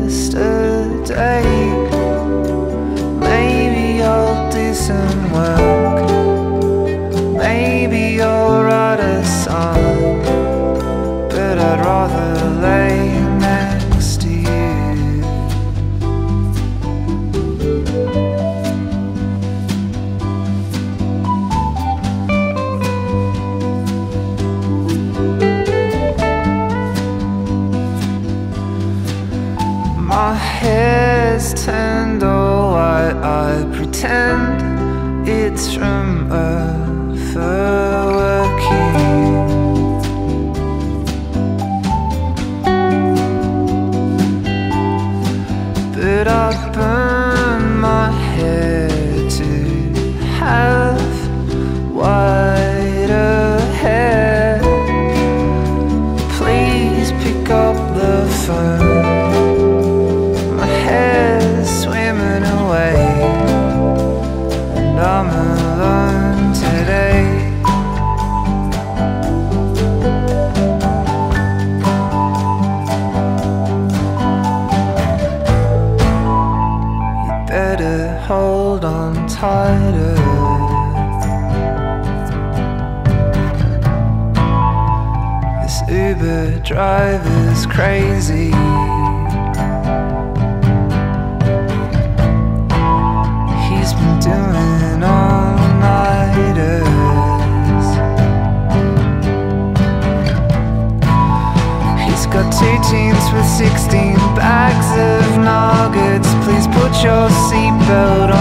yesterday. Maybe I'll do some work, maybe I'll write a song, but I'd rather lay next to you. My hair's turned all white, I pretend it's from overworking. But I burn my hair to have whiter hair. Please pick up the phone, swimming away, and I'm alone today. You better hold on tighter. This Uber driver's crazy. Doing all-nighters. He's got 2 teens with 16 bags of nuggets. Please put your seatbelt on.